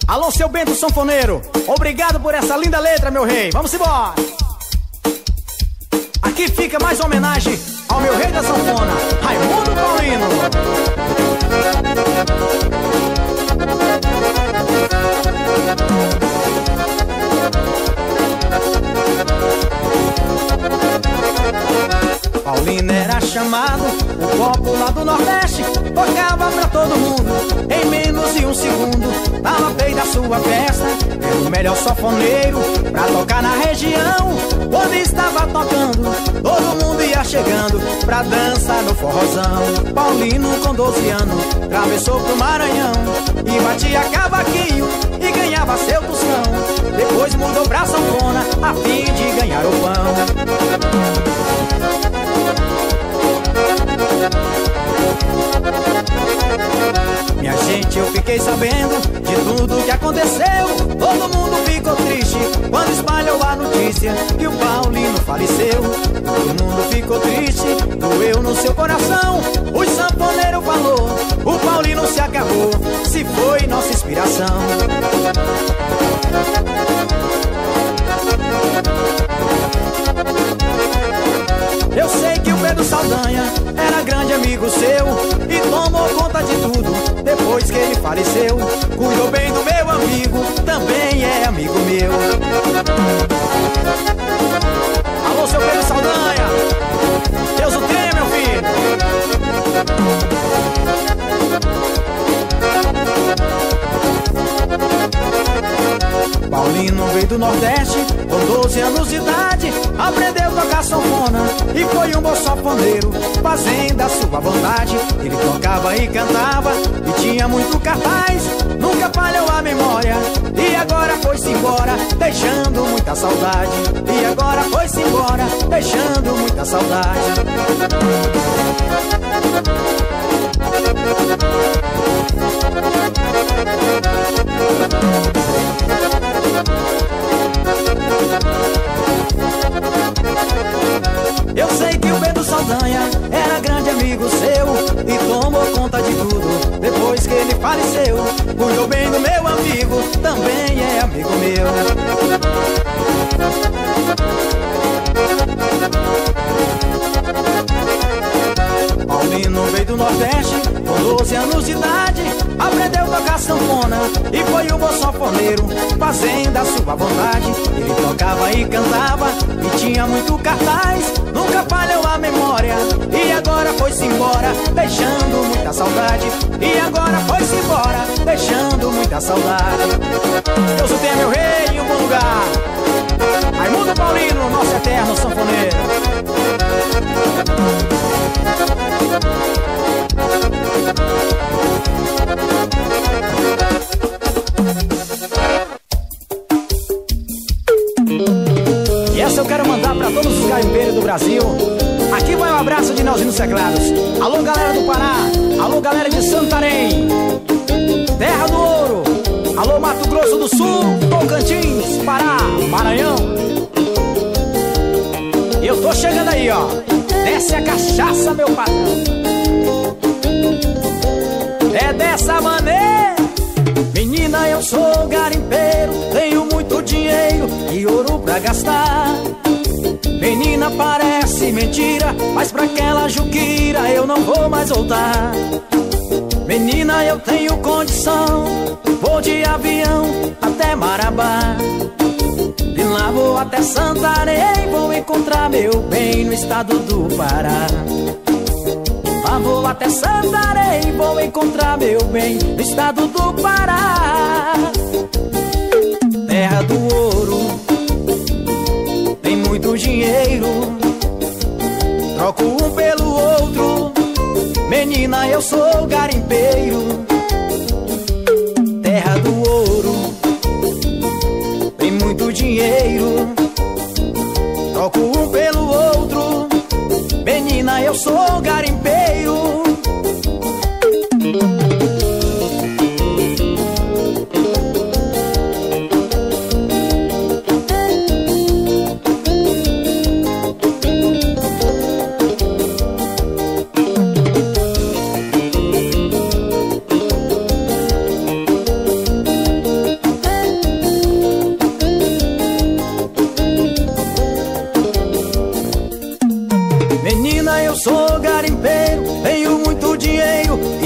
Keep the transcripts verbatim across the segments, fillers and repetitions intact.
Alô, seu Bento Sanfoneiro, obrigado por essa linda letra, meu rei. Vamos embora. Aqui fica mais uma homenagem ao meu rei da sanfona, Raimundo Paulino. Paulino era chamado o popular do Nordeste, tocava pra todo mundo em menos de um segundo. Tava feita a sua festa, era o melhor sanfoneiro pra tocar na região. Quando estava tocando, todo mundo ia chegando pra dançar no forrozão. Paulino com doze anos atravessou pro Maranhão e batia cavaquinho e ganhava seu tostão. Depois mudou pra sanfona a fim de ganhar o pão. Minha gente, eu fiquei sabendo de tudo que aconteceu. Todo mundo ficou triste quando espalhou a notícia que o Paulino faleceu. Todo mundo ficou triste, doeu no seu coração. O sanfoneiro falou, o Paulino se acabou, se foi nossa inspiração. Eu sei que o Pedro Saldanha era grande amigo seu e tomou conta de tudo depois que ele faleceu. Cuidou bem do meu amigo, também é amigo meu. Alô, seu Pedro Saldanha, Deus o tenha, meu filho. Paulino veio do Nordeste com doze anos de idade, aprendeu a tocar sanfona e foi um bom sanfoneiro, fazendo a sua vontade. Ele tocava e cantava e tinha muito cartaz, nunca falhou a memória e agora foi-se embora, deixando muita saudade. E agora foi-se embora, deixando muita saudade. Eu sei que o Pedro Saldanha era grande amigo seu e tomou conta de tudo depois que ele faleceu. Cuidou bem do meu amigo, também é amigo meu. Paulino veio do Nordeste com doze anos de idade, aprendeu a tocar sanfona e foi um bom sanfoneiro, fazendo a sua vontade. Ele tocava e cantava e tinha muito cartaz, nunca falhou a memória e agora foi-se embora, deixando muita saudade. E agora foi-se embora, deixando muita saudade. Deus o tenha, meu rei, em um bom lugar. Raimundo Paulino, nosso eterno sanfoneiro. E essa eu quero mandar pra todos os garimpeiros do Brasil. Aqui vai um abraço de Nelzinho dos Teclados. Alô, galera do Pará, alô, galera de Santarém, Terra do Ouro, alô, Mato Grosso do Sul, Tocantins, Pará, Maranhão. Eu tô chegando aí, ó. Desce a cachaça, meu patrão. É dessa maneira. Menina, eu sou garimpeiro, tenho muito dinheiro e ouro pra gastar. Menina, parece mentira, mas pra aquela juquira eu não vou mais voltar. Menina, eu tenho condição, vou de avião até Marabá. De lá vou até Santarém, vou encontrar meu bem no estado do Pará. Lá vou até Santarém, vou encontrar meu bem no estado do Pará. Terra do ouro, tem muito dinheiro, troco um pelo outro. Menina, eu sou garimpeiro. Terra do ouro, tem muito dinheiro, troco um pelo outro. Menina, eu sou garimpeiro.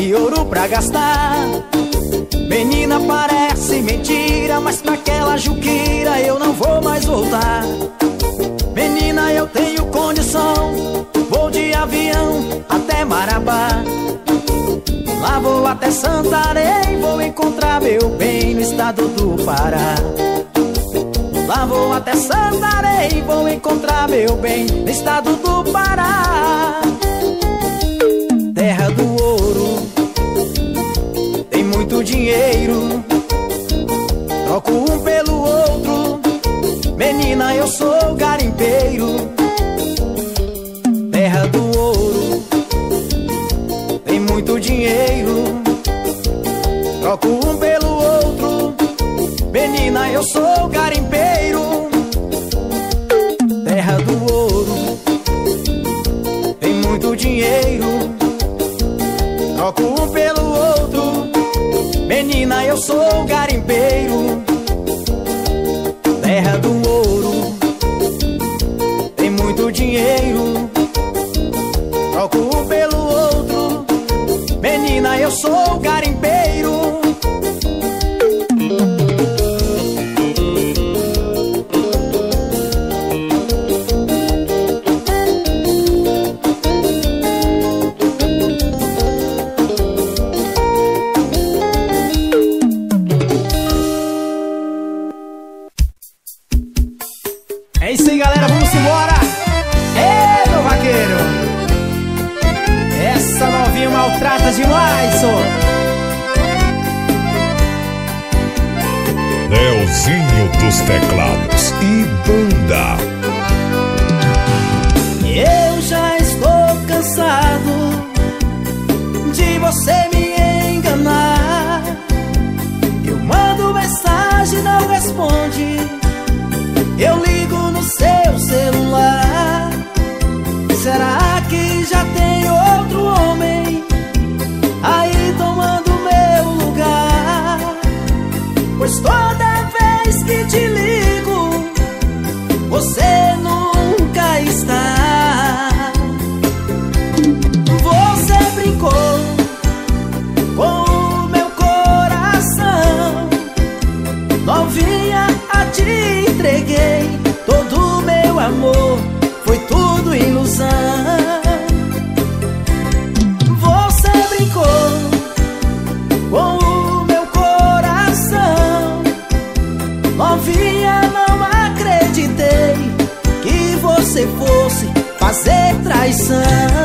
e ouro pra gastar. Menina, parece mentira, mas pra aquela juquira eu não vou mais voltar. Menina, eu tenho condição, vou de avião até Marabá. Lá vou até Santarém, vou encontrar meu bem no estado do Pará. Lá vou até Santarém, vou encontrar meu bem no estado do Pará. Terra do ouro, tem muito dinheiro, troco um pelo outro. Menina, eu sou garimpeiro. Terra do ouro, tem muito dinheiro, troco um pelo outro. Menina, eu sou garimpeiro. Terra do ouro, tem muito dinheiro, troco um pelo outro. Menina, eu sou garimpeiro. Terra do ouro, tem muito dinheiro, troco um pelo outro. Menina, eu sou garimpeiro. É isso aí, galera, vamos embora. Ê, meu vaqueiro, essa novinha maltrata demais, só. Leozinho dos teclados e banda. Eu já estou cansado de você me enganar. Eu mando mensagem, não responde. Eu ligo no seu celular. Será que já tem outro homem aí tomando meu lugar? Pois toda vez que te ligo, você nunca está. Você brincou com o meu coração, novinha, a te entreguei todo o meu amor, foi tudo ilusão. Você brincou com o meu coração, novinha, não acreditei que você fosse fazer traição.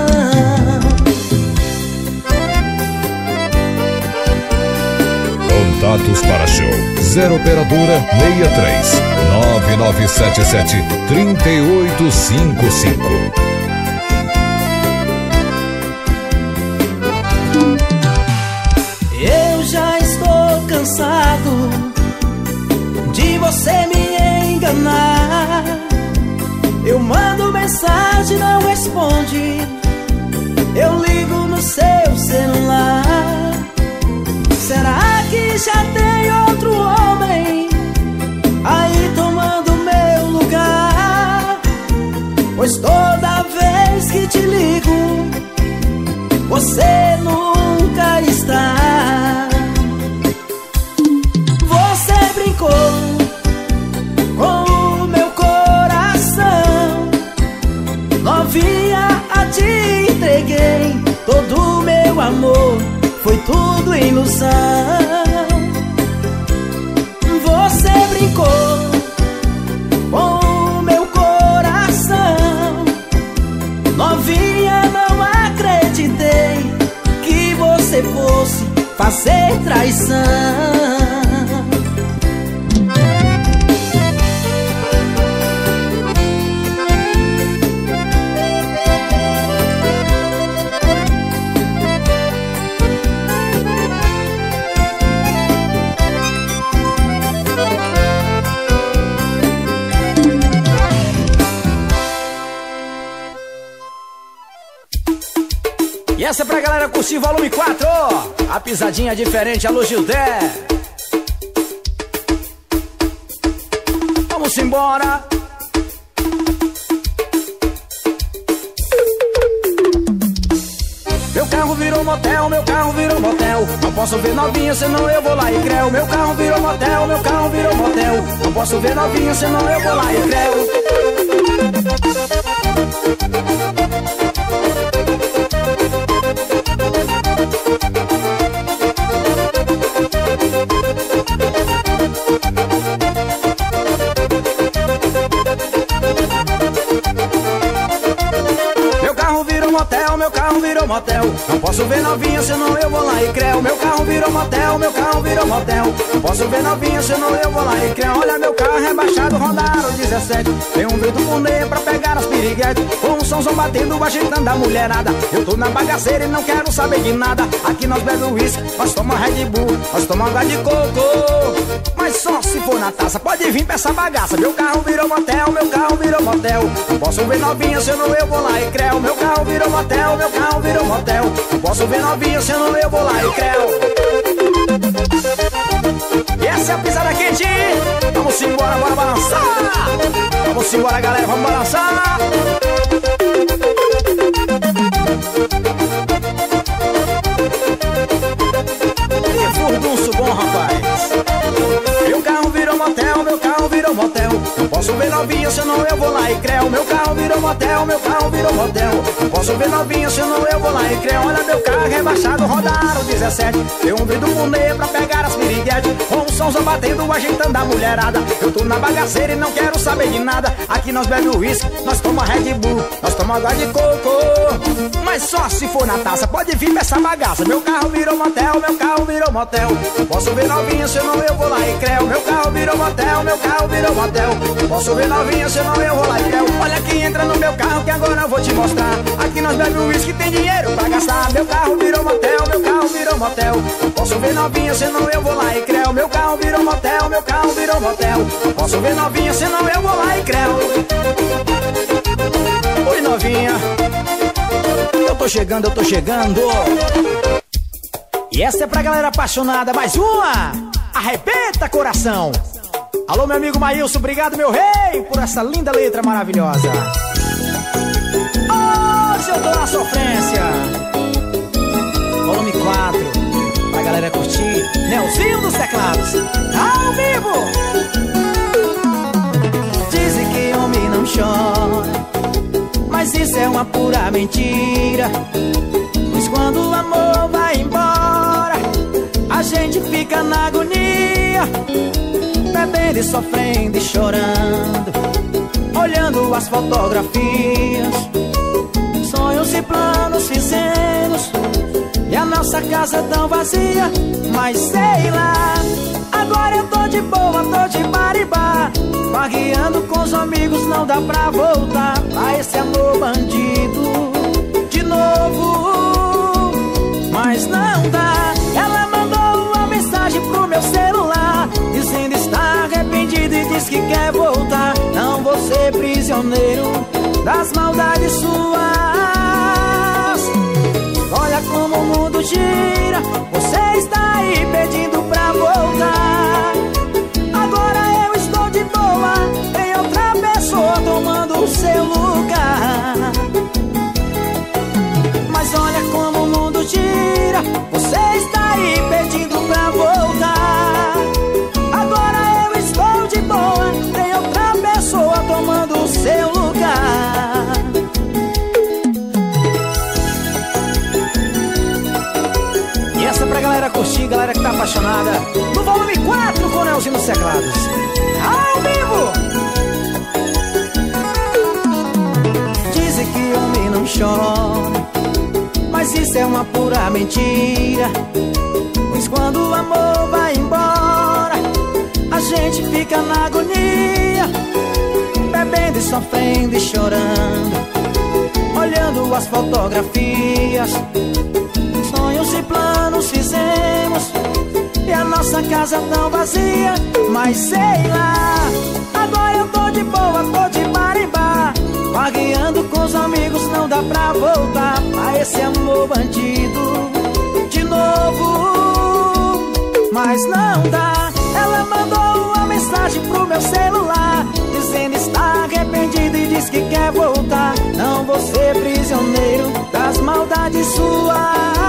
Contatos para show zero operadora seis três nove nove sete sete três oito cinco cinco. Eu já estou cansado de você me enganar. Eu mando mensagem, não responde. Eu ligo no seu celular. Será que já tem outro homem aí tomando meu lugar? Pois toda vez que te ligo, você nunca está. Você brincou com o meu coração, novinha, a te entreguei todo o meu amor, foi tudo ilusão. Você brincou com o meu coração, novinha, não acreditei que você fosse fazer traição. E essa é pra galera curtir volume quatro. A pisadinha diferente, alô Gildé. Vamos embora. Meu carro carro virou motel, meu carro virou motel. Não posso ver novinha, senão eu vou lá e creu. Meu carro virou motel, meu carro virou motel. Não posso ver novinha, senão eu vou lá e creu. Meu carro virou motel. Não posso ver novinha, senão eu vou lá e creu. Meu carro virou motel, meu carro virou motel. Não posso ver novinha, senão eu vou lá e creu. Olha meu carro rebaixado, rodaram dezessete. Tem um vento punê pra pegar as piriguetes. Com um somzão batendo, agitando a mulherada. Eu tô na bagaceira e não quero saber de nada. Aqui nós bebe uísque, nós toma Red Bull, nós toma água de coco. Mas só se for na taça, pode vir pra essa bagaça. Meu carro virou motel, meu carro virou motel. Não posso ver novinha, senão eu vou lá e creu. Meu carro virou motel, meu carro virou motel. Não posso ver novinha, senão eu vou lá e creu. E essa é a pisada quente. Vamos embora, bora balançar. Vamos embora, galera, vamos balançar. Que furdunço bom, rapaz. Meu carro virou motel, meu carro virou motel. Não posso ver novinha, senão eu vou lá e creu. Meu carro virou motel, meu carro virou motel. Não posso ver novinha, senão eu vou lá e creu. Olha meu carro rebaixado, rodaram dezessete. Tem um vidro punê pra pegar as piriguetes. Com um somzão batendo, agitando a mulherada. Eu tô na bagaceira e não quero saber de nada. Aqui nós bebe uísque, nós toma Red Bull, nós toma água de coco. Mas só se for na taça, pode vir pra essa bagaça. Meu carro virou motel, meu carro virou motel. Não posso ver novinha, senão eu vou lá e creu. Meu carro virou motel, meu carro virou motel. Não posso ver novinha, senão eu vou lá e creu. Olha quem entra no meu carro que agora eu vou te mostrar. Aqui nós bebe uísque, tem dinheiro pra gastar. Meu carro virou motel, meu carro virou motel. Não posso ver novinha, senão eu vou lá e creu. Meu carro virou motel, meu carro virou motel. Não posso ver novinha, senão eu vou lá e creu. Oi novinha, eu tô chegando, eu tô chegando. E essa é pra galera apaixonada, mais uma. Arrebenta coração. Alô meu amigo Maílson, obrigado meu rei por essa linda letra maravilhosa. Hoje eu tô na sofrência. Volume quatro, pra galera curtir. Nelzinho dos teclados, ao vivo. Dizem que homem não chora, mas isso é uma pura mentira. Pois quando o amor vai embora, a gente fica na agonia, bebendo e sofrendo e chorando, olhando as fotografias. Sonhos e planos fizemos e a nossa casa tão vazia. Mas sei lá, agora eu tô de boa, tô de baribá, vagueando com os amigos, não dá pra voltar a esse amor bandido de novo. Mas não dá. Ela mandou uma mensagem pro meu celular, dizendo está arrependido e diz que quer voltar. Não vou ser prisioneiro das maldades suas. Olha como o mundo gira, você está aí pedindo pra voltar. Agora eu estou de boa, tem outra pessoa tomando o seu lugar. Mas olha como o mundo gira, você está aí pedindo pra voltar. Agora eu estou de boa, tem outra pessoa tomando o seu lugar. E essa é pra galera curtir, galera que tá apaixonada. No volume quatro com o Nelzinho nos teclados, ao vivo. Dizem que homem não chora, mas isso é uma pura mentira. Pois quando o amor vai embora, a gente fica na agonia, bebendo e sofrendo e chorando, olhando as fotografias. Sonhos e planos fizemos e a nossa casa tão vazia. Mas sei lá, agora eu tô de boa, tô de marimbá, vagueando com os amigos, não dá pra voltar a esse amor bandido de novo. Mas não dá. Ela mandou uma mensagem pro meu celular, dizendo está arrependido e diz que quer voltar. Não vou ser prisioneiro das maldades suas.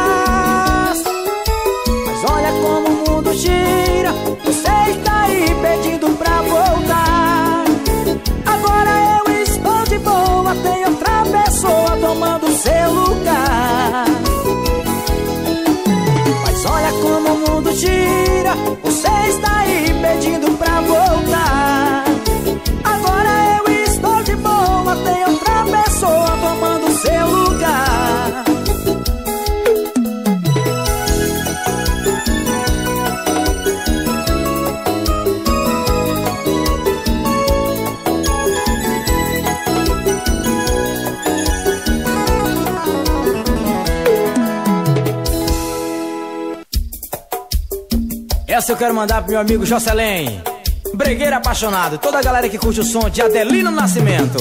Essa eu quero mandar pro meu amigo Jocelyn, bregueiro apaixonado, toda a galera que curte o som de Adelino Nascimento.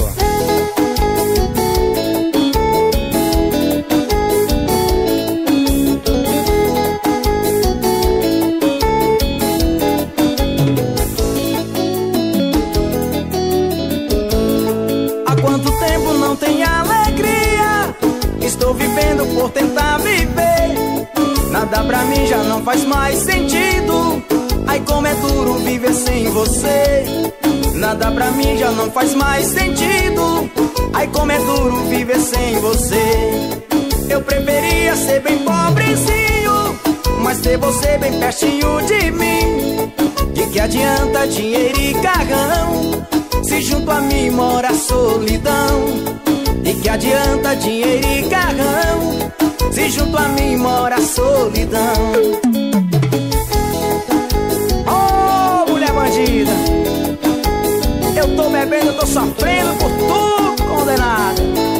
Há quanto tempo não tem alegria? Estou vivendo por tentar viver. Nada pra mim já não faz mais sentido. Ai, como é duro viver sem você. Nada pra mim já não faz mais sentido. Ai, como é duro viver sem você. Eu preferia ser bem pobrezinho, mas ter você bem pertinho de mim. De que adianta dinheiro e carrão, se junto a mim mora a solidão. De que adianta dinheiro e carrão, se junto a mim mora a solidão. Oh, mulher bandida, eu tô bebendo, eu tô sofrendo por tudo, condenada.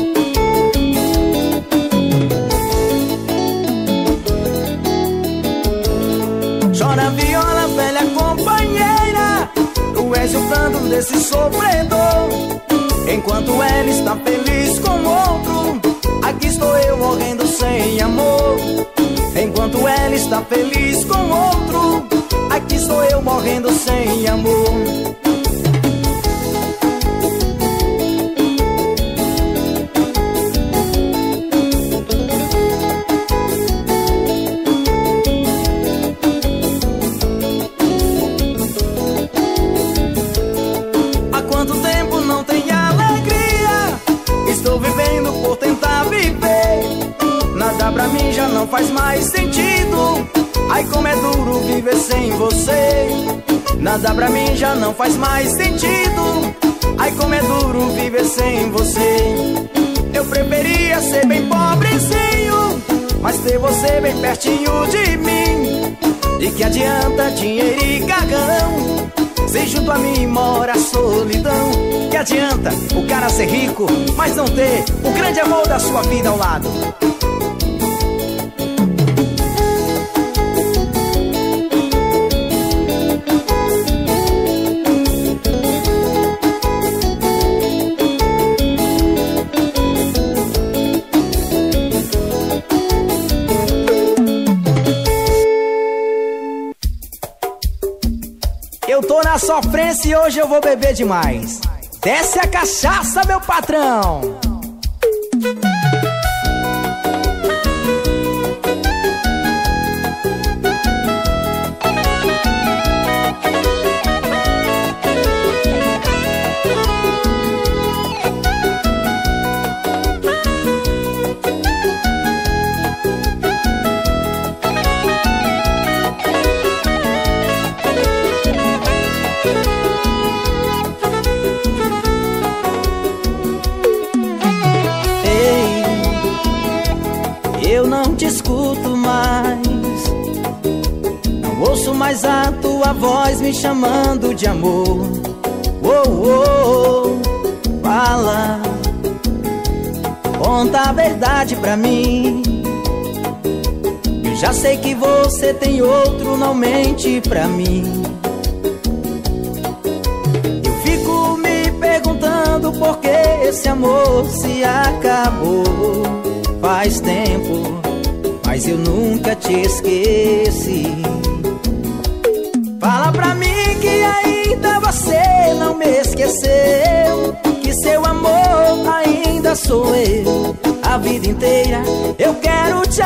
Chora viola, velha companheira, tu és o canto desse sofredor. Enquanto ela está feliz com outro, aqui estou eu morrendo sem amor. Enquanto ela está feliz com outro, aqui estou eu morrendo sem amor. Há quanto tempo não tem alegria? Estou vivendo por tentar viver. Nada pra mim já não faz mais sentido. Ai, como é duro viver sem você. Nada pra mim já não faz mais sentido. Ai, como é duro viver sem você. Eu preferia ser bem pobrezinho, mas ter você bem pertinho de mim. De que adianta dinheiro e carrão, se junto a mim mora a solidão. Que adianta o cara ser rico, mas não ter o grande amor da sua vida ao lado. Eu tô na sofrência e hoje eu vou beber demais. Desce a cachaça, meu patrão. Te escuto mais, não ouço mais a tua voz me chamando de amor. Oh, oh, fala, conta a verdade pra mim. Eu já sei que você tem outro, não mente pra mim. Eu fico me perguntando por que esse amor se acabou. Faz tempo, mas eu nunca te esqueci. Fala pra mim que ainda você não me esqueceu, que seu amor ainda sou eu. A vida inteira eu quero te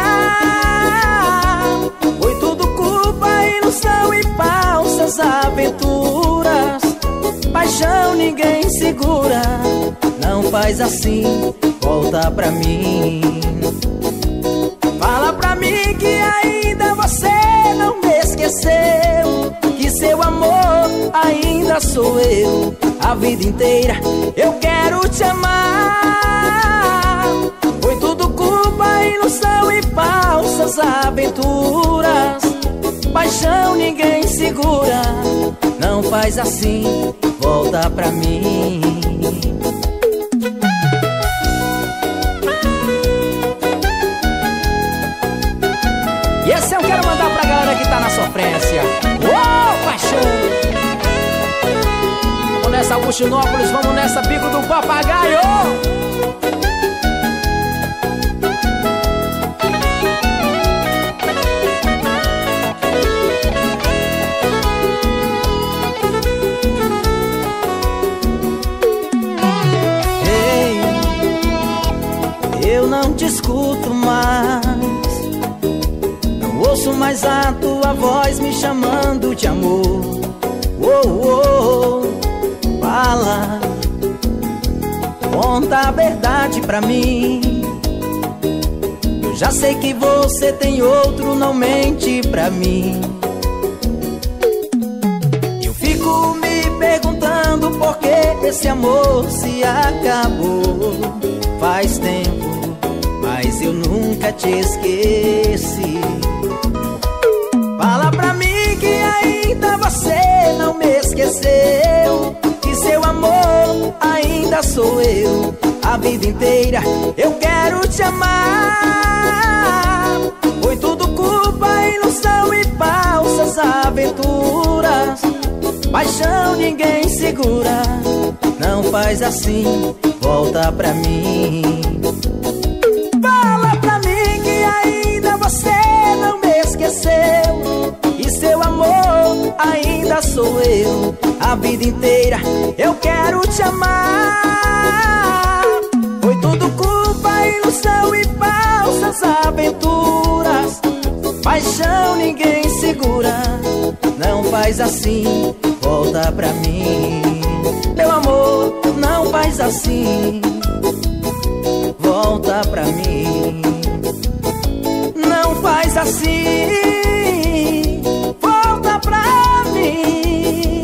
amar. Foi tudo culpa, ilusão e falsas aventuras. Paixão ninguém segura. Não faz assim, volta pra mim. Fala pra mim que ainda você não me esqueceu, que seu amor ainda sou eu. A vida inteira eu quero te amar. Foi tudo culpa, ilusão e falsas aventuras. Paixão ninguém segura. Não faz assim, volta pra mim. E esse eu quero mandar pra galera que tá na sofrência. delícia. Uou, paixão. Vamos nessa Buxinópolis, vamos nessa Pico do Papagaio. Eu não te escuto mais, não ouço mais a tua voz me chamando de amor. Oh, oh, fala, conta a verdade pra mim. Eu já sei que você tem outro, não mente pra mim. Eu fico me perguntando por que esse amor se acabou. Faz tempo, mas eu nunca te esqueci. Fala pra mim que ainda você não me esqueceu, que seu amor ainda sou eu. A vida inteira eu quero te amar. Foi tudo culpa, ilusão e falsas aventuras. Paixão ninguém segura. Não faz assim, volta pra mim. Fala pra mim que ainda você não me esqueceu, e seu amor ainda sou eu. A vida inteira eu quero te amar. Foi tudo culpa, ilusão e falsas aventuras. Paixão ninguém segura. Não faz assim, volta pra mim. Meu amor, não faz assim, volta pra mim. Não faz assim, volta pra mim.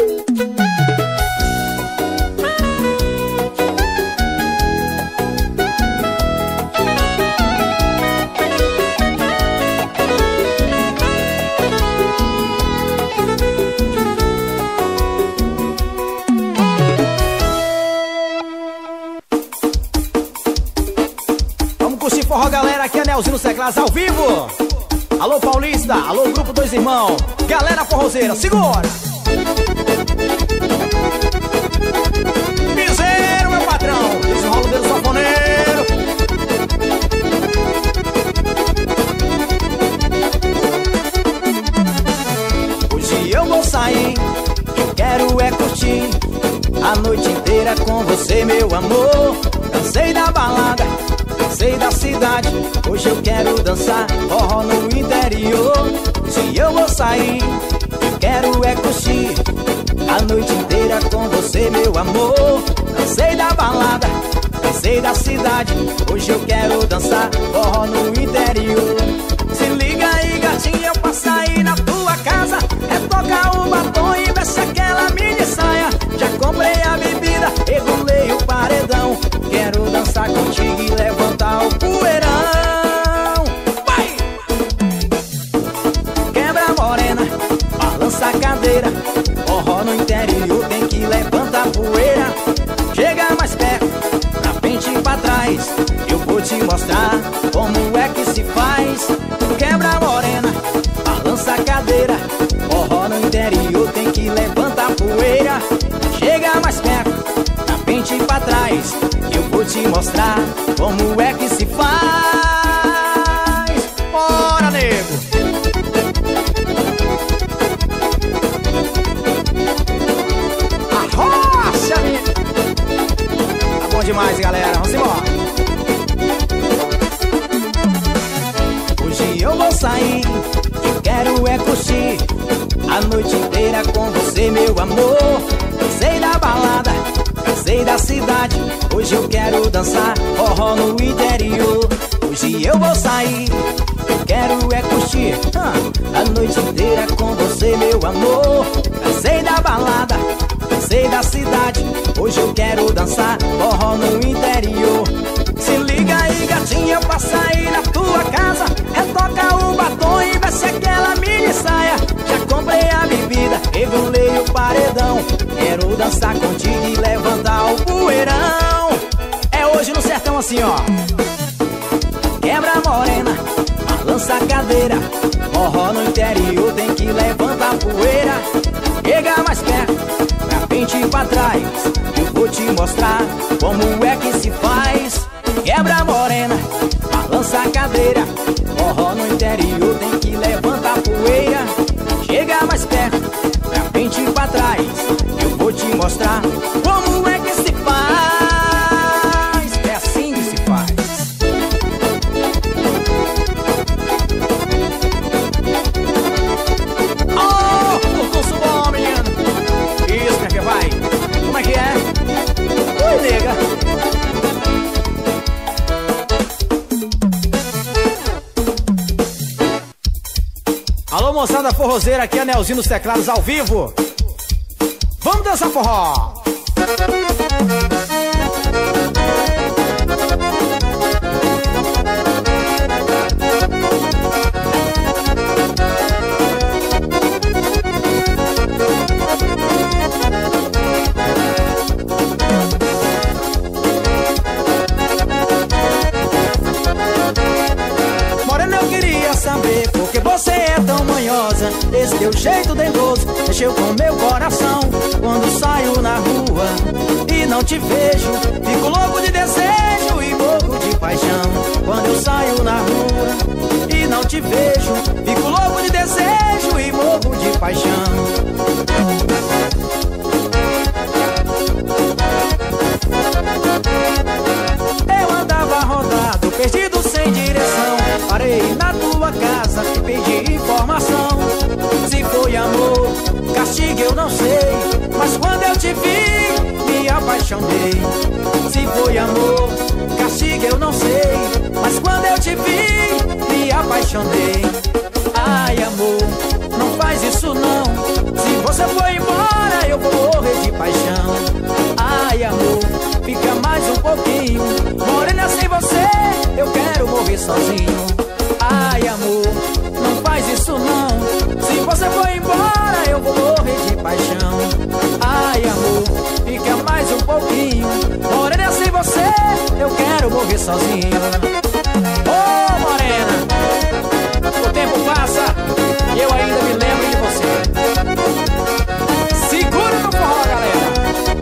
Forró, galera, aqui é Nelzinho Teclas ao vivo. Alô Paulista, alô Grupo Dois Irmãos, galera forrozeira, segura! Piseiro, meu patrão, desenrola o dedo sanfoneiro. Hoje eu vou sair, eu quero é curtir a noite inteira com você, meu amor. Cansei da balada, cansei da cidade, hoje eu quero dançar forró no interior. Se eu vou sair, eu quero é curtir a noite inteira com você, meu amor. Cansei da balada, cansei da cidade, hoje eu quero dançar forró no interior. Se liga aí, gatinha, eu passo aí na tua casa, é tocar o batom e veste aquela mini saia. Já comprei a bebida, regulei o paredão, quero dançar contigo e levantar o poeirão. Vai! Quebra morena, balança a cadeira, forró no interior tem que levantar a poeira. Chega mais perto, pra frente e pra trás, eu vou te mostrar como é que se faz. Quebra morena, balança a cadeira, forró no interior tem que levantar a poeira. Chega mais perto, pra frente e pra trás, eu vou te mostrar como é que se faz. Bora, nego! Arrocha, amigo! Tá bom demais, galera, vamos embora! Hoje eu vou sair, eu quero é curtir a noite inteira com você, meu amor. Cansei da balada, cansei da cidade, hoje eu quero dançar forró no interior. Hoje eu vou sair, eu quero é curtir ah, a noite inteira com você, meu amor. Cansei da balada, cansei da cidade, hoje eu quero dançar forró no interior. Se liga aí, gatinha, eu passo aí na tua casa, retoca o batom e veste aquela mini saia. Já comprei a bebida, regulei o paredão, quero dançar contigo e levantar o poeirão. É hoje no sertão assim, ó. Quebra morena, balança a cadeira, forró no interior tem que que levanta a poeira. Chega mais perto, pra frente e pra trás, eu vou te mostrar como é que se faz. Quebra a morena, balança a cadeira. Forró no interior tem que levantar a poeira. Chega mais perto, pra frente e pra trás, eu vou te mostrar como é que se faz. É assim que se faz. Oh, o curso bom, menino. Isso, minha filha, vai. Como é que é? Ui, nega. Alô, moçada forrozeira, aqui é Nelzinho nos teclados ao vivo. Vamos dançar forró! Morena, eu queria saber por que você é tão manhosa. Esse teu jeito dengoso mexeu com meu coração. Quando saio na rua e não te vejo, fico louco de desejo e morro de paixão. Quando eu saio na rua e não te vejo, fico louco de desejo e morro de paixão. Eu andava rodado, perdido sem direção. Parei na tua casa e pedi informação. Se foi amor, castigo eu não sei, mas quando eu te vi, me apaixonei. Se foi amor, castigo eu não sei, mas quando eu te vi, me apaixonei. Ai amor, não faz isso não. Se você for embora, eu vou morrer de paixão. Ai amor, fica mais um pouquinho. Morena, sem você, eu quero morrer sozinho. Ai amor, não faz isso não. Se você for embora, eu vou morrer de paixão. Ai amor, fica mais um pouquinho. Morena, sem você, eu quero morrer sozinho. Ô oh, morena, o tempo passa e eu ainda me lembro de você. Segura no forró, galera.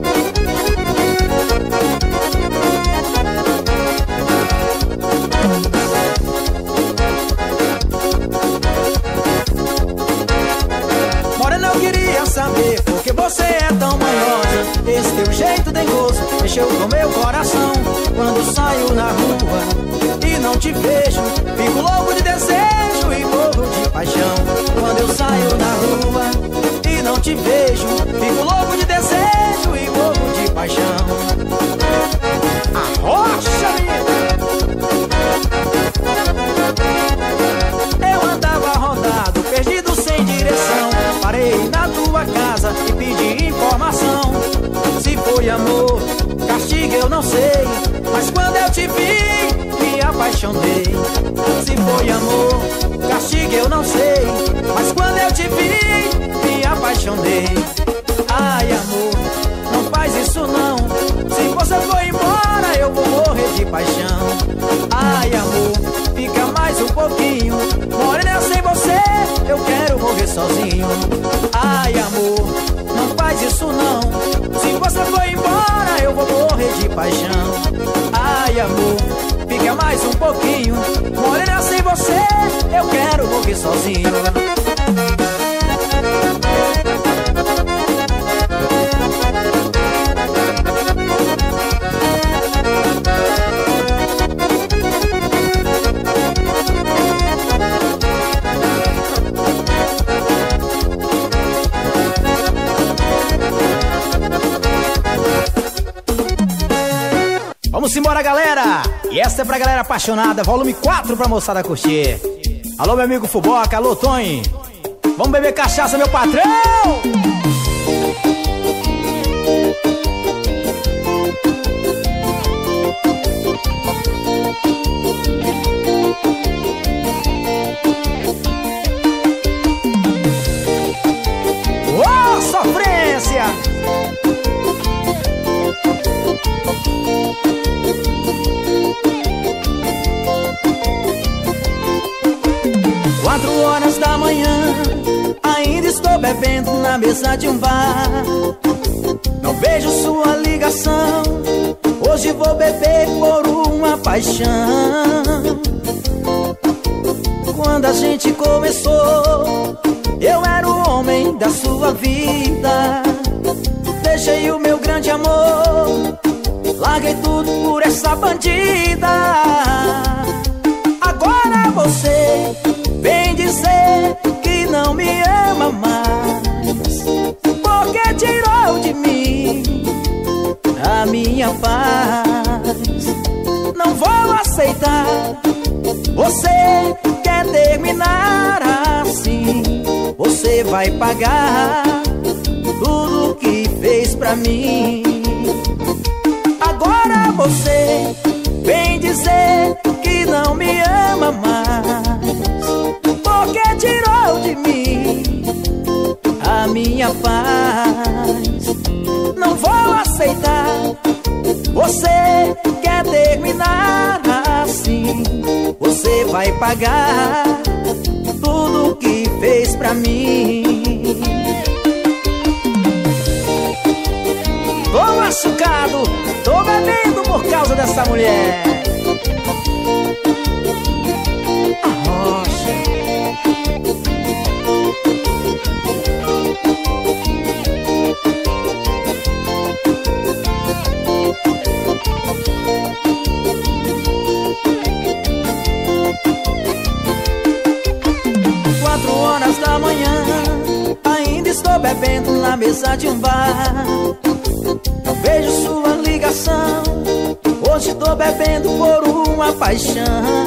Morena, eu queria saber por que você é tão manhosa. Esse teu jeito dengoso mexeu com meu coração. Quando saio na rua e não te vejo, fico louco de desejo e morro de paixão. Quando eu saio na rua e não te vejo, fico louco de desejo e morro de paixão. Arrocha, eu andava rodado, perdido sem direção. Parei na tua casa e pedi informação. Se foi amor, castigo eu não sei, mas quando eu te vi, me apaixonei. Se foi amor, castigo eu não sei, mas quando eu te vi, me apaixonei. Ai amor, não faz isso não. Se você for embora, eu vou morrer de paixão. Ai amor, fica mais um pouquinho. Morena, sem você, eu quero morrer sozinho. Ai amor, não faz isso não. Se você for embora, eu vou morrer de paixão. Ai amor, fica mais um pouquinho. Morena, sem você, eu quero morrer sozinho. Vamos embora, galera! E essa é pra galera apaixonada, volume quatro pra moçada curtir. Alô, meu amigo Fuboca, alô, Tony. Vamos beber cachaça, meu patrão! Ô, sofrência! Quatro horas da manhã, bebendo na mesa de um bar. Não vejo sua ligação. Hoje vou beber por uma paixão. Quando a gente começou, eu era o homem da sua vida. Deixei o meu grande amor, larguei tudo por essa bandida. Agora você vem dizer que não me ama mais, porque tirou de mim a minha paz. Não vou aceitar. Você quer terminar assim, você vai pagar tudo que fez pra mim. Agora você vem dizer que não me ama mais, porque tirou de mim a minha paz. Não vou aceitar. Você quer terminar assim, você vai pagar tudo que fez pra mim. Tô machucado, tô bebendo por causa dessa mulher. A rocha. Quatro horas da manhã, ainda estou bebendo na mesa de um bar. Não vejo sua ligação. Hoje tô bebendo por uma paixão.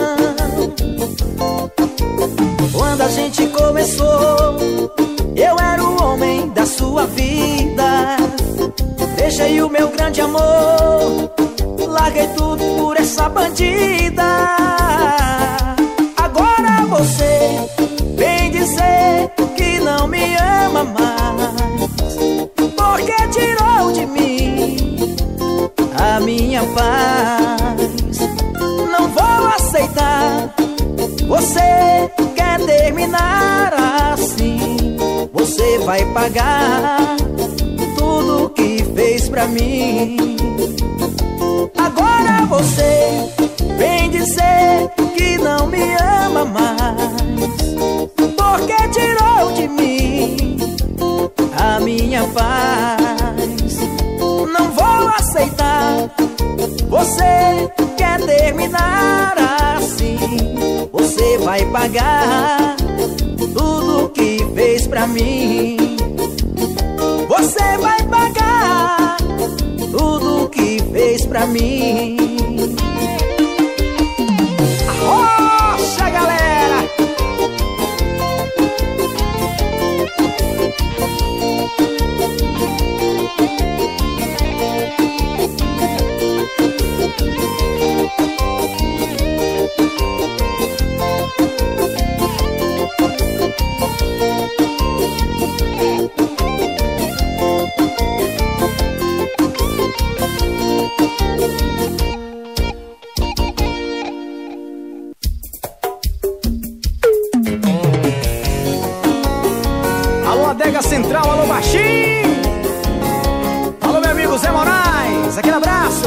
Quando a gente começou, eu era o homem da sua vida. Deixei o meu grande amor, larguei tudo por essa bandida. Agora você vem dizer que não me ama mais, porque tirou de mim a minha paz. Não vou aceitar. Você quer terminar assim, você vai pagar tudo que fez pra mim. Agora você vem dizer que não me ama mais, porque tirou de mim a minha paz. Não vou aceitar. Você quer terminar assim, você vai pagar tudo que fez pra mim. Você vai pagar tudo que fez pra mim. Arrocha, galera! Central, alô baixinho. Alô meu amigo Zé Moraes, aquele abraço.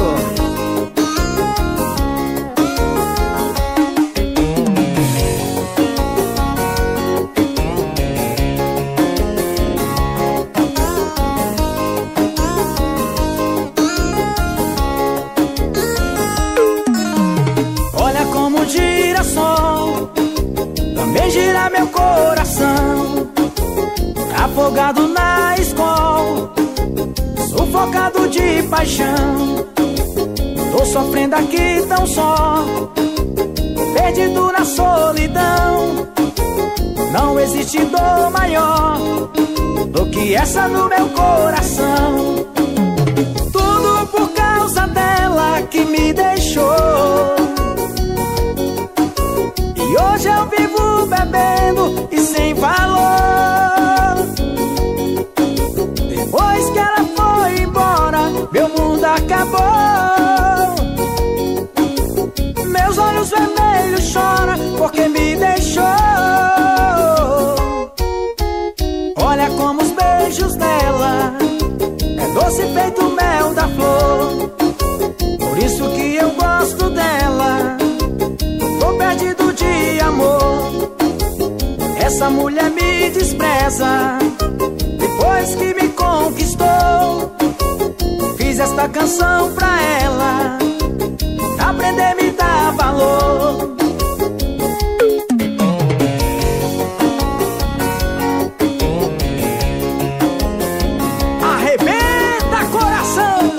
Olha como gira o sol, também gira meu coração. Afogado na escola, sufocado de paixão. Tô sofrendo aqui tão só, perdido na solidão. Não existe dor maior do que essa no meu coração. Tudo por causa dela que me deixou, e hoje eu vivo bebendo e sem valor. Depois que ela foi embora, meu mundo acabou. Meus olhos vermelhos choram porque me deixou. Olha como despreza. Depois que me conquistou, fiz esta canção pra ela, pra aprender a me dar valor. Arrebenta coração!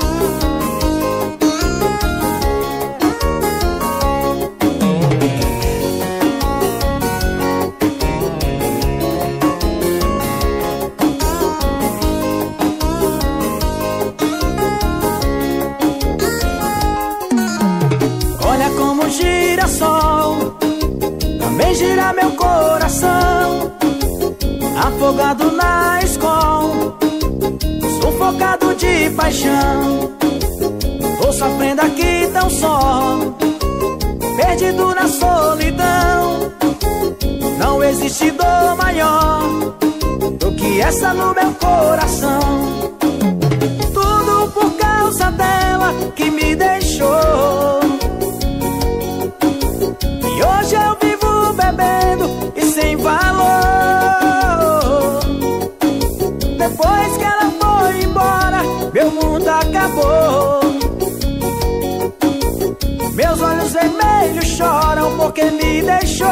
Girassol, também gira meu coração. Afogado na escola, sufocado de paixão. Tô sofrendo aqui tão só, perdido na solidão. Não existe dor maior do que essa no meu coração. Tudo por causa dela que me deixou. E hoje eu vivo bebendo e sem valor. Depois que ela foi embora, meu mundo acabou. Meus olhos vermelhos choram porque me deixou.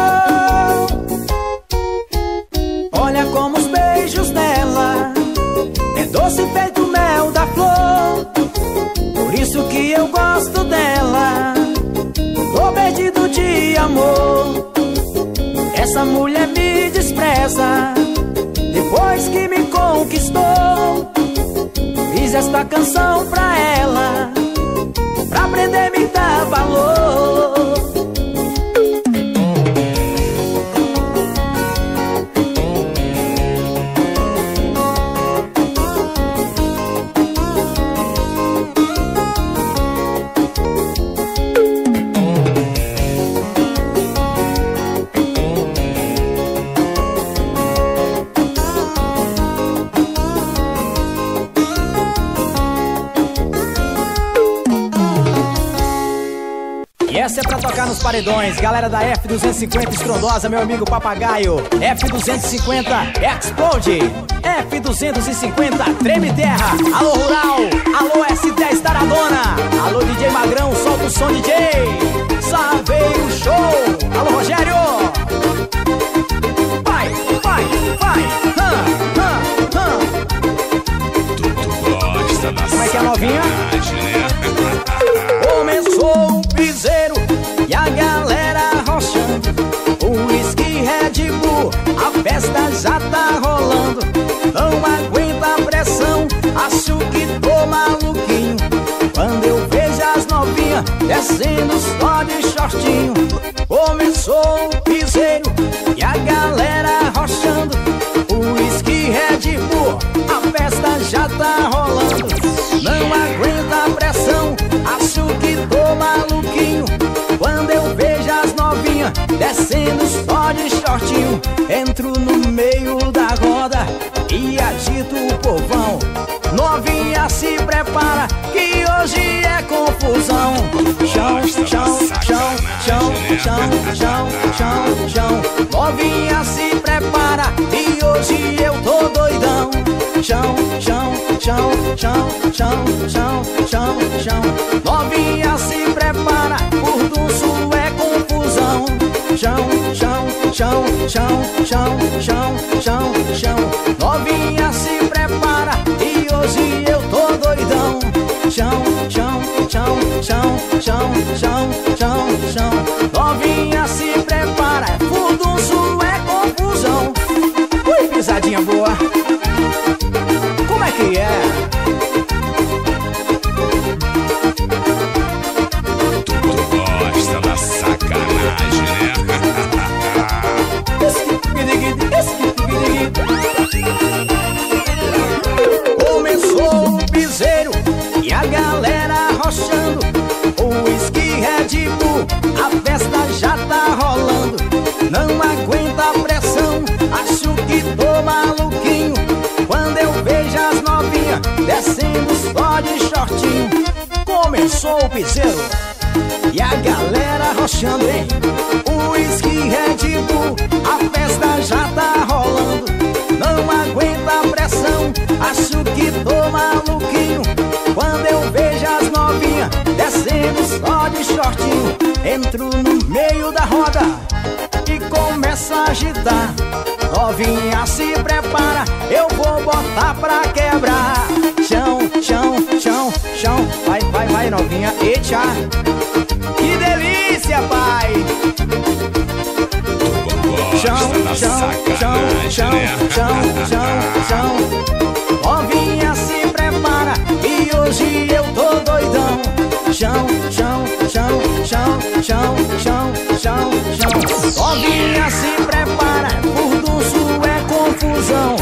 Olha como os beijos dela é doce feito mel da flor. Por isso que eu gosto dela, tô perdido de amor. Essa mulher me despreza. Depois que me conquistou, fiz esta canção pra ela, pra aprender a me dar valor. Essa é pra tocar nos paredões, galera da F duzentos e cinquenta estrondosa, meu amigo Papagaio. F duzentos e cinquenta Explode. F duzentos e cinquenta Treme Terra. Alô Rural, alô S dez Taradona, alô D J Magrão, solta o som D J. Saveiro Show. Alô Rogério. Vai, vai, vai. Hã, hã, hã. Tu gosta da Como é que é, novinha? né? Começou o piseiro e a galera rochando, o whisky Red Bull, a festa já tá rolando. Não aguenta a pressão, acho que tô maluquinho, quando eu vejo as novinhas descendo só de shortinho. Começou o piseiro e a galera rochando, o whisky Red Bull, a festa já tá rolando. Não aguenta a pressão, acho que tô maluquinho, quando eu vejo as novinhas descendo só de shortinho. Entro no meio da roda e agito o povão. Novinha se prepara que hoje é confusão. Chão, chão, chão, chão, chão, chão, chão, chão. Novinha se prepara e hoje eu tô doidão. Chão, chão, chão, chão, chão, chão, chão, chão. Novinha se prepara, por dunço é confusão. Chão, chão, chão, chão, chão, chão, chão, chão. Novinha se prepara e hoje eu tô doidão. Chão, chão, chão, chão, chão, chão, chão, chão. Novinha se prepara, por dunço é confusão. Ui, pisadinha boa. Como é que é? Tu gosta da sacanagem, né? Começou o piseiro e a galera rochando, o whisky Red Bull, a festa já tá rolando. Não aguenta a pressão, acho que tô maluquinho, quando eu vejo as novinhas descendo só de shortinho. Começou o piseiro e a galera rochando, hein? O whisky Red Bull, a festa já tá rolando. não aguenta a pressão. Acho que tô maluquinho quando eu vejo as novinhas descendo só de shortinho. Entro no meio da roda e começo a agitar. Novinha, se prepara, eu vou botar pra quebrar. Chão, chão, chão, chão. Vai, vai, vai, novinha, eita. Que delícia, pai. Chão, chão, chão, chão, chão, chão, chão. Novinha, se prepara, e hoje eu tô doidão. Chão, chão, chão, chão, chão, chão, chão, chão. Novinha, se prepara, furdunço é confusão.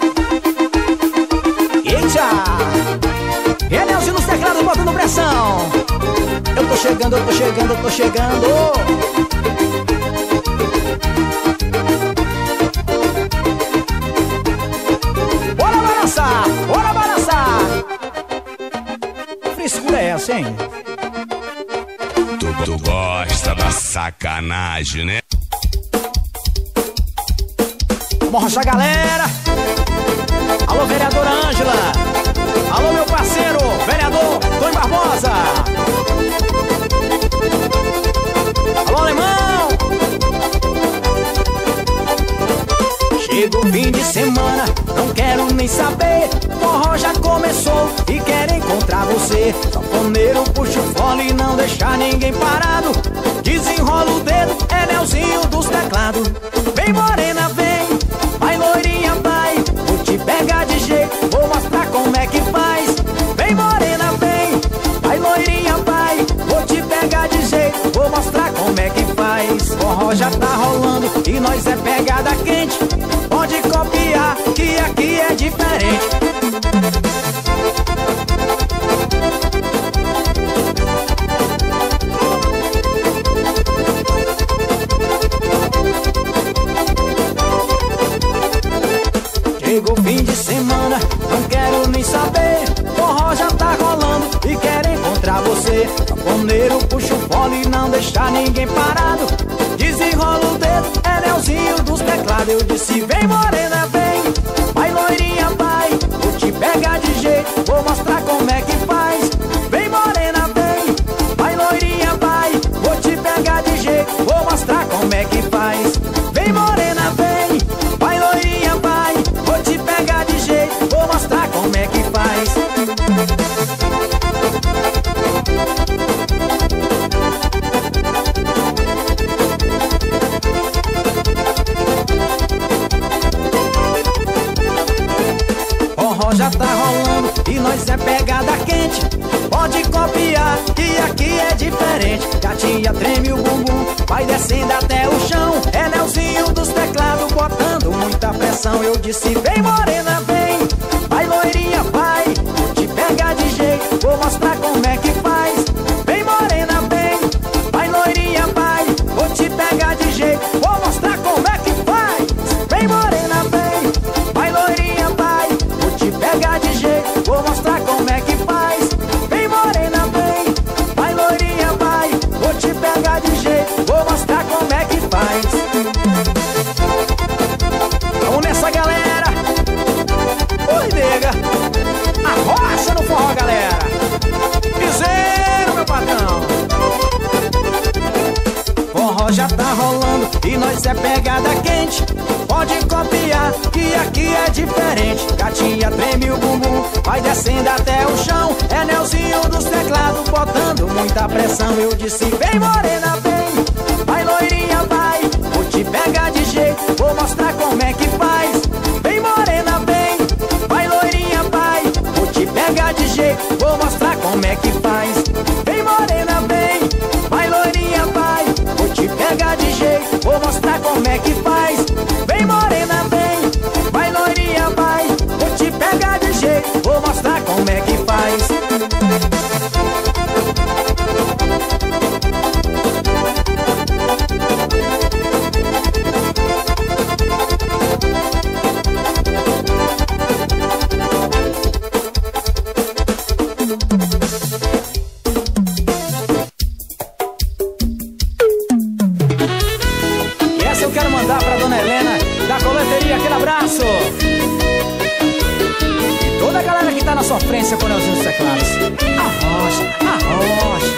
Eita! Enelzinho nos teclados botando pressão. Eu tô chegando, eu tô chegando, eu tô chegando. Bora balançar, bora balançar. Frescura é essa, hein? Tu, tu gosta da sacanagem, né? Morra a galera. Alô, vereadora Ângela. Alô, meu parceiro, vereador Tony Barbosa. Alô, alemão. Chega o fim de semana, não quero nem saber. Forró já começou e quero encontrar você. Sanfoneiro puxa o fole e não deixa ninguém parado. Desenrola o dedo, é Nelzinho dos teclados. Vem morena, vem, vai loirinha, vai. Vou te pegar de jeito, vou mostrar como é que faz. Vem morena, vem, vai loirinha, vai. Vou te pegar de jeito, vou mostrar como é que faz. Forró já tá rolando e nós é pegada quente. Pode copiar, que aqui é diferente. Chegou o fim de semana, não quero nem saber. Forró já tá rolando e quero encontrar você. Sanfoneiro puxa o fole e não deixa ninguém parado. Desenrola o dedo, é Nelzinho dos teclados. Eu disse vem morena, vem, vai loirinha, vai. Vou te pegar de jeito, vou mostrar como é que faz. Vem morena, vem, vai loirinha, vai. Vou te pegar de jeito, vou mostrar como é que faz. Vem morena, vem, vai loirinha, vai. Vou te pegar de jeito, vou mostrar como é que faz. Forró já tá rolando e nós é pegada quente. Pode copiar, que aqui é diferente. Gatinha treme o bumbum, vai descendo até o chão. É Nelzinho dos teclados botando muita pressão. Eu disse vem morena, vem, vai loirinha, vai. Vou te pegar de jeito, vou mostrar como é que faz. Vem morena, vem, vai loirinha, vai. Vou te pegar de jeito, vou mostrar como é que faz. Vem morena, vem, vai loirinha, vai. Vou te pegar de jeito, vou mostrar como é que faz. Vem morena, vem, vai loirinha, vai. Vou te pegar de jeito, vou mostrar como é que faz. Vamos nessa, galera. Oi, nega. Arrocha no forró, galera. Piseiro, meu patrão. Forró já tá rolando e nós é pegada quente. Pode copiar, que aqui é diferente. Gatinha treme o bumbum, vai descendo até o chão. É Nelzinho dos teclados botando muita pressão. Eu disse vem morena, vem, vai loirinha, vai. Vou te pegar de jeito, vou mostrar como é que faz. Vem morena, vem, vai loirinha, vai. Vou te pegar de jeito, vou mostrar como é que faz. Vem morena, vem, vai loirinha, vai. Vou te pegar de jeito, vou mostrar como é que faz. Vem morena, vem, vai loirinha, vai. Vou te pegar de jeito, vou mostrar como é que faz. sofrência com o Nelzinho dos teclados. Arrocha, arrocha.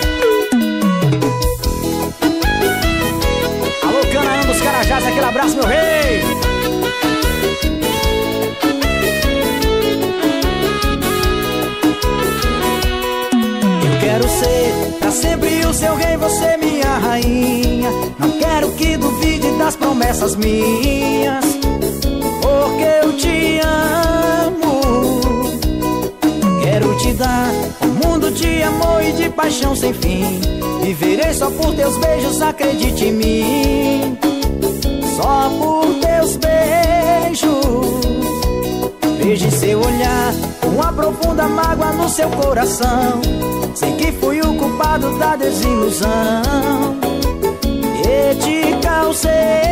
Alô, Canaã dos Carajás, aquele abraço, meu rei. Eu quero ser pra sempre o seu rei, você minha rainha. Não quero que duvide das promessas minhas, porque eu te amo. Quero te dar um mundo de amor e de paixão sem fim. Viverei só por teus beijos, acredite em mim. Só por teus beijos. Vejo em seu olhar uma profunda mágoa no seu coração. Sei que fui o culpado da desilusão que te causei.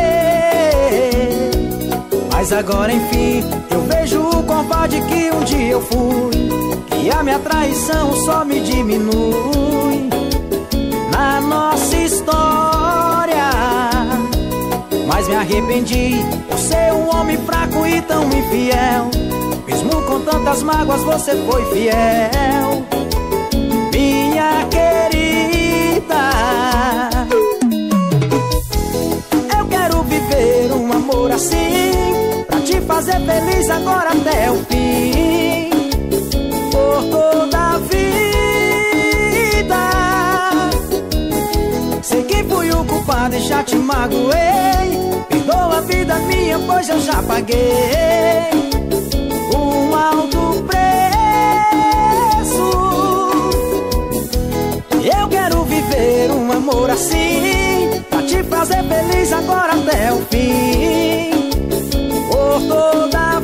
Mas agora enfim eu vejo o covarde que um dia eu fui, que a minha traição só me diminui na nossa história. Mas me arrependi por ser um homem fraco e tão infiel. Mesmo com tantas mágoas você foi fiel, minha querida. Eu quero viver um amor assim, pra te fazer feliz agora até o fim, por toda a vida. Sei que fui o culpado e já te magoei. Perdoa a vida minha, pois eu já paguei um alto preço. Eu quero viver um amor assim, pra te fazer feliz agora até o fim, por toda a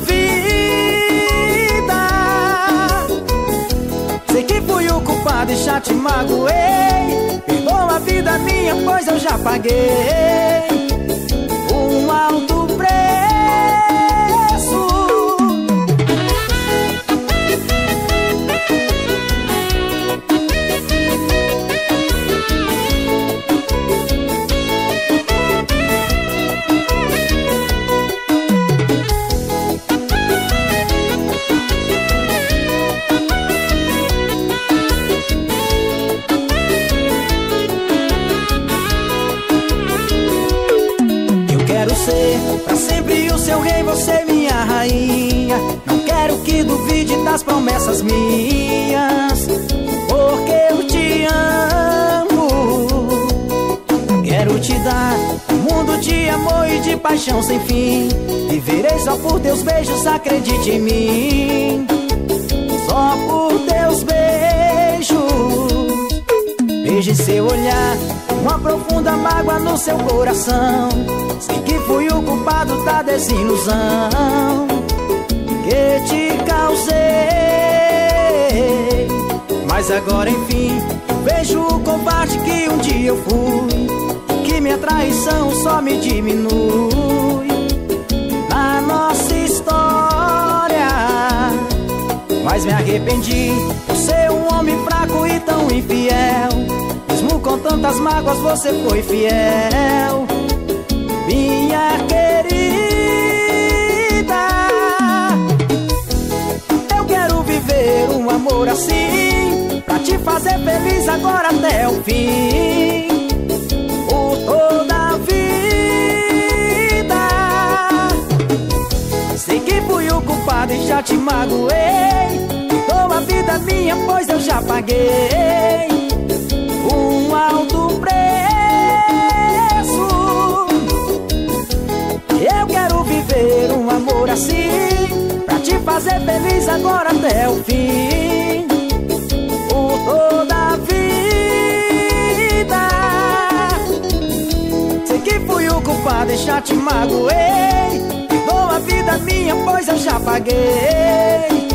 vida. Sei que fui o culpado e já te magoei. Perdoa a vida minha, pois eu já paguei um alto preço. Pra sempre o seu rei, você minha rainha. Não quero que duvide das promessas minhas, porque eu te amo. Quero te dar um mundo de amor e de paixão sem fim. Viverei só por teus beijos, acredite em mim. Só por teus beijos. Vejo em seu olhar uma profunda mágoa no seu coração. Sei que fui o culpado da desilusão que te causei. Mas agora enfim eu vejo o covarde que um dia eu fui, que minha traição só me diminui na nossa história. Mas me arrependi por ser um homem fraco e tão infiel. Mesmo com tantas mágoas você foi fiel, minha querida. Eu quero viver um amor assim, pra te fazer feliz agora até o fim, por toda a vida. Sei que fui o culpado e já te magoei. Perdoa a vida minha, pois eu já paguei um alto preço. Eu quero viver um amor assim, pra te fazer feliz agora até o fim, por toda a vida. Sei que fui o culpado e já te magoei. Perdoa a vida minha, pois eu já paguei